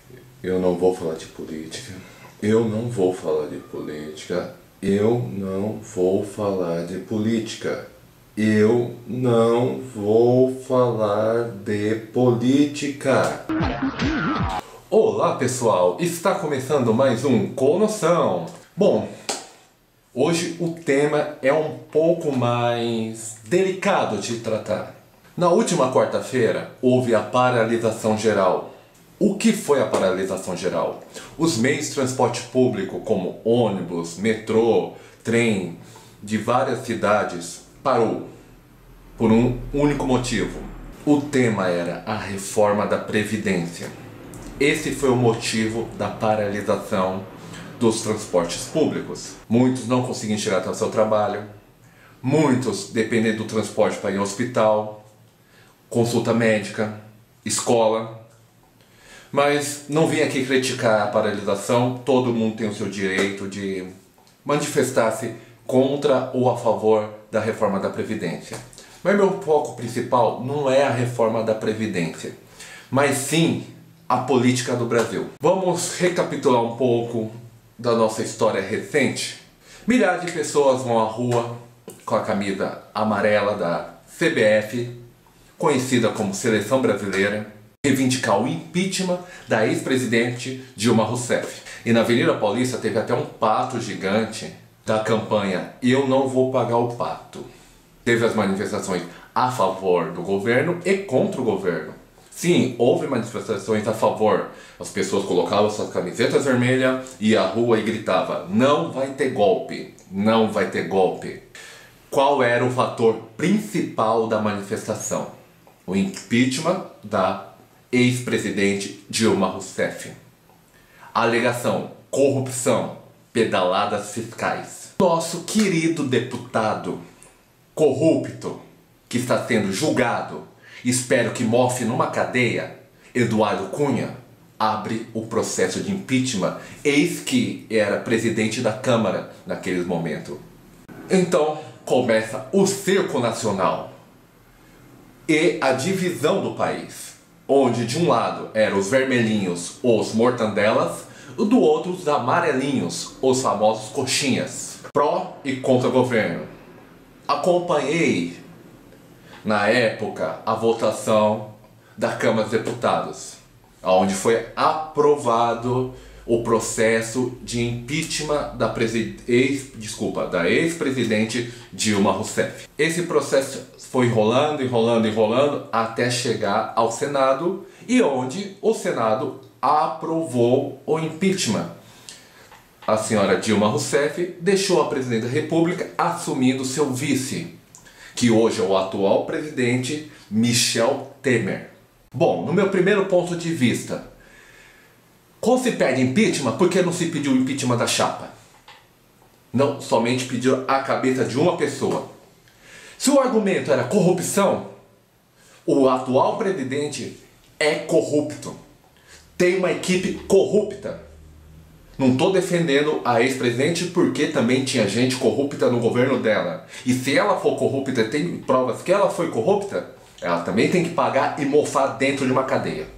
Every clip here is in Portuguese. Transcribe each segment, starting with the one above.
Eu não vou falar de política. Eu não vou falar de política. Eu não vou falar de política. Eu não vou falar de política. Olá pessoal, está começando mais um Com Noção. Bom, hoje o tema é um pouco mais delicado de tratar. Na última quarta-feira houve a paralisação geral. O que foi a paralisação geral? Os meios de transporte público como ônibus, metrô, trem de várias cidades parou por um único motivo. O tema era a reforma da Previdência. Esse foi o motivo da paralisação dos transportes públicos. Muitos não conseguiam chegar até o seu trabalho, muitos dependendo do transporte para ir ao hospital, consulta médica, escola. Mas não vim aqui criticar a paralisação, todo mundo tem o seu direito de manifestar-se contra ou a favor da reforma da Previdência. Mas meu foco principal não é a reforma da Previdência, mas sim a política do Brasil. Vamos recapitular um pouco da nossa história recente. Milhares de pessoas vão à rua com a camisa amarela da CBF, conhecida como Seleção Brasileira, reivindicar o impeachment da ex-presidente Dilma Rousseff. E na Avenida Paulista teve até um pato gigante da campanha Eu Não Vou Pagar o Pato. Teve as manifestações a favor do governo e contra o governo. Sim, houve manifestações a favor. As pessoas colocavam suas camisetas vermelhas, iam à rua e gritavam: não vai ter golpe, não vai ter golpe. Qual era o fator principal da manifestação? O impeachment da ex-presidente Dilma Rousseff. Alegação: corrupção, pedaladas fiscais. Nosso querido deputado corrupto, que está sendo julgado, espero que mofe numa cadeia, Eduardo Cunha, abre o processo de impeachment, eis que era presidente da Câmara naquele momento. Então começa o cerco nacional e a divisão do país, onde de um lado eram os vermelhinhos, os mortandelas, e do outro os amarelinhos, os famosos coxinhas, pró e contra governo. Acompanhei na época a votação da Câmara dos Deputados, onde foi aprovado o processo de impeachment da ex-presidente Dilma Rousseff. Esse processo foi enrolando até chegar ao Senado, e onde o Senado aprovou o impeachment. A senhora Dilma Rousseff deixou a presidente da República, assumindo seu vice, que hoje é o atual presidente Michel Temer. Bom, no meu primeiro ponto de vista, quando se pede impeachment, por que não se pediu o impeachment da chapa? Não somente pediu a cabeça de uma pessoa. Se o argumento era corrupção, o atual presidente é corrupto. Tem uma equipe corrupta. Não estou defendendo a ex-presidente porque também tinha gente corrupta no governo dela. E se ela for corrupta e tem provas que ela foi corrupta, ela também tem que pagar e mofar dentro de uma cadeia.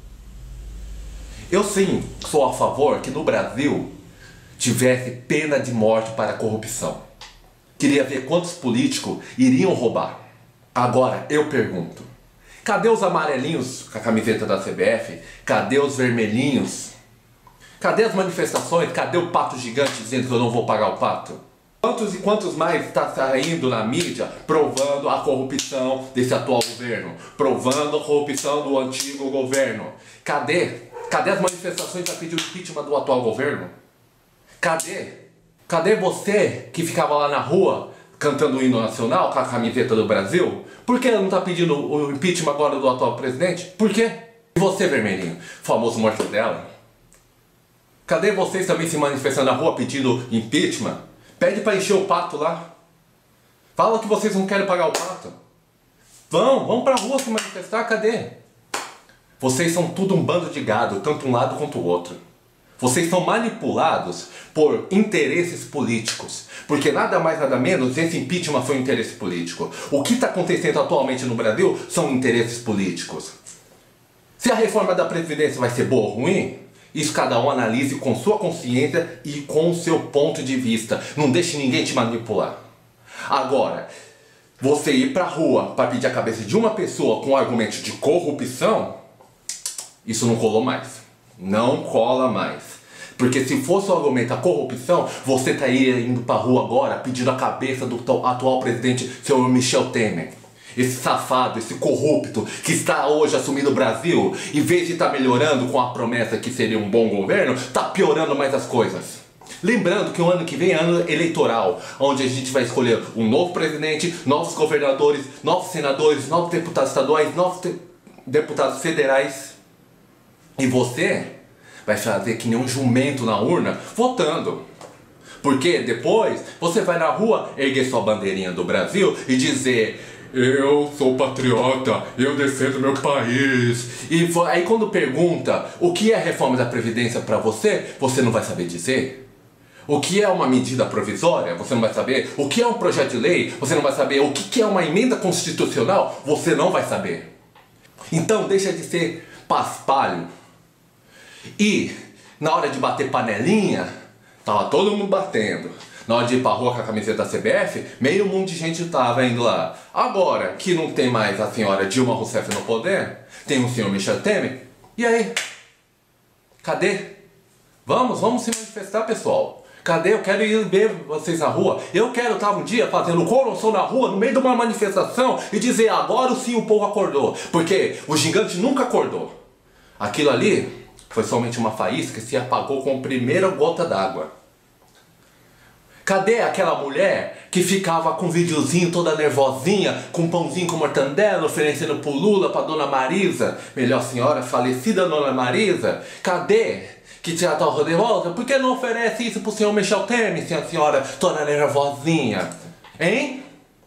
Eu sim sou a favor que no Brasil tivesse pena de morte para a corrupção. Queria ver quantos políticos iriam roubar. Agora eu pergunto: cadê os amarelinhos com a camiseta da CBF? Cadê os vermelhinhos? Cadê as manifestações? Cadê o pato gigante dizendo que eu não vou pagar o pato? Quantos e quantos mais está saindo na mídia provando a corrupção desse atual governo? Provando a corrupção do antigo governo? Cadê? Cadê as manifestações para pedir o impeachment do atual governo? Cadê? Cadê você que ficava lá na rua cantando o hino nacional com a camiseta do Brasil? Por que não está pedindo o impeachment agora do atual presidente? Por quê? E você, vermelhinho, famoso mortadela? Cadê vocês também se manifestando na rua pedindo impeachment? Pede para encher o pato lá. Fala que vocês não querem pagar o pato. Vão pra rua se manifestar, cadê? Vocês são tudo um bando de gado, tanto um lado quanto o outro. Vocês são manipulados por interesses políticos. Porque nada mais nada menos, esse impeachment foi um interesse político. O que está acontecendo atualmente no Brasil são interesses políticos. Se a reforma da Previdência vai ser boa ou ruim, isso cada um analise com sua consciência e com o seu ponto de vista. Não deixe ninguém te manipular. Agora, você ir pra rua para pedir a cabeça de uma pessoa com argumento de corrupção, isso não colou mais. Não cola mais. Porque se fosse o argumento da corrupção, você estaria indo pra rua agora pedindo a cabeça do atual presidente, senhor Michel Temer. Esse safado, esse corrupto que está hoje assumindo o Brasil, em vez de estar melhorando com a promessa que seria um bom governo, está piorando mais as coisas. Lembrando que o ano que vem é ano eleitoral, onde a gente vai escolher um novo presidente, novos governadores, novos senadores, novos deputados estaduais, novos deputados federais. E você vai fazer que nem um jumento na urna, votando. Porque depois você vai na rua erguer sua bandeirinha do Brasil e dizer: eu sou patriota, eu defendo meu país. E aí quando pergunta o que é a reforma da Previdência para você, você não vai saber dizer. O que é uma medida provisória, você não vai saber. O que é um projeto de lei, você não vai saber. O que é uma emenda constitucional, você não vai saber. Então deixa de ser paspalho. E na hora de bater panelinha, tava todo mundo batendo. Na hora de ir pra rua com a camiseta da CBF, meio mundo de gente tava indo lá. Agora que não tem mais a senhora Dilma Rousseff no poder, tem o senhor Michel Temer. E aí? Cadê? Vamos se manifestar, pessoal. Cadê? Eu quero ir ver vocês na rua. Eu quero estar um dia fazendo coroação na rua, no meio de uma manifestação, e dizer: agora sim o povo acordou. Porque o gigante nunca acordou. Aquilo ali foi somente uma faísca que se apagou com a primeira gota d'água. Cadê aquela mulher que ficava com um videozinho toda nervosinha, com um pãozinho com mortandela, oferecendo pro Lula, pra Dona Marisa, melhor senhora, falecida Dona Marisa? Cadê? Que já tá nervosa? Por que não oferece isso pro senhor Michel Temer, se a senhora toda nervosinha? Hein?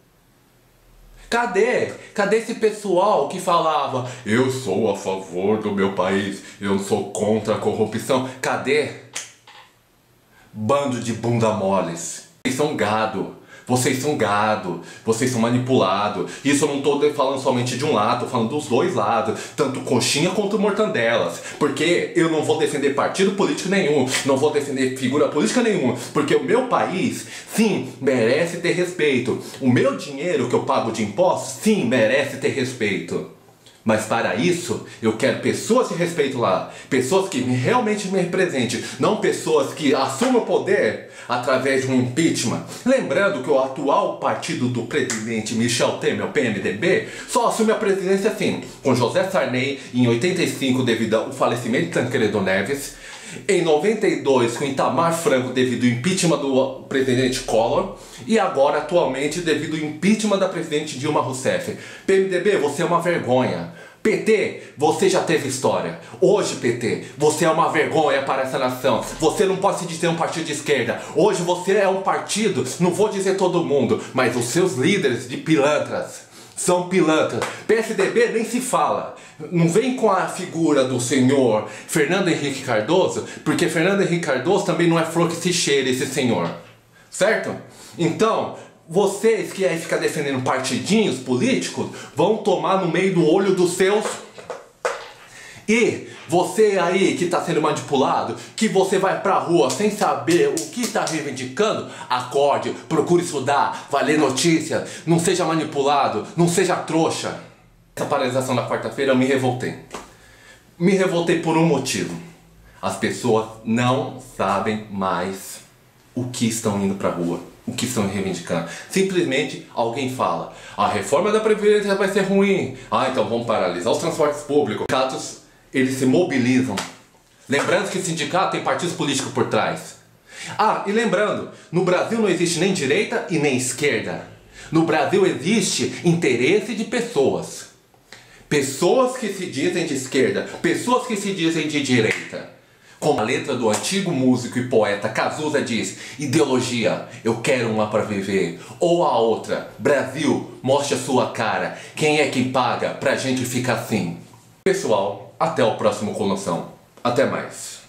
Cadê? Cadê esse pessoal que falava: eu sou a favor do meu país, eu sou contra a corrupção? Cadê? Bando de bunda moles. Vocês são gado. Vocês são gado. Vocês são manipulados. Isso eu não estou falando somente de um lado, estou falando dos dois lados. Tanto coxinha quanto mortandelas. Porque eu não vou defender partido político nenhum. Não vou defender figura política nenhuma. Porque o meu país, sim, merece ter respeito. O meu dinheiro que eu pago de impostos, sim, merece ter respeito. Mas para isso, eu quero pessoas de respeito lá. Pessoas que realmente me representem. Não pessoas que assumam o poder através de um impeachment. Lembrando que o atual partido do presidente Michel Temer, o PMDB, só assume a presidência assim, com José Sarney em 85 devido ao falecimento de Tancredo Neves. Em 92 com Itamar Franco devido ao impeachment do presidente Collor. E agora atualmente devido ao impeachment da presidente Dilma Rousseff. PMDB, você é uma vergonha. PT, você já teve história. Hoje, PT, você é uma vergonha para essa nação. Você não pode se dizer um partido de esquerda. Hoje você é um partido, não vou dizer todo mundo, mas os seus líderes de pilantras são pilantras. PSDB nem se fala. Não vem com a figura do senhor Fernando Henrique Cardoso, porque Fernando Henrique Cardoso também não é flor que se cheira, esse senhor. Certo? Então, vocês que aí ficam defendendo partidinhos políticos, vão tomar no meio do olho dos seus. E você aí que está sendo manipulado, que você vai pra rua sem saber o que está reivindicando, acorde, procure estudar, vai ler notícias, não seja manipulado, não seja trouxa. Essa paralisação da quarta-feira eu me revoltei. Me revoltei por um motivo. As pessoas não sabem mais o que estão indo pra rua, o que estão reivindicando. Simplesmente alguém fala: a reforma da Previdência vai ser ruim. Então vamos paralisar os transportes públicos. Os sindicatos, eles se mobilizam. Lembrando que o sindicato tem partidos políticos por trás. E lembrando, no Brasil não existe nem direita e nem esquerda. No Brasil existe interesse de pessoas. Pessoas que se dizem de esquerda, pessoas que se dizem de direita. Como a letra do antigo músico e poeta Cazuza diz: ideologia, eu quero uma para viver. Ou a outra: Brasil, mostre a sua cara. Quem é que paga pra gente ficar assim? Pessoal, até o próximo Conoção. Até mais.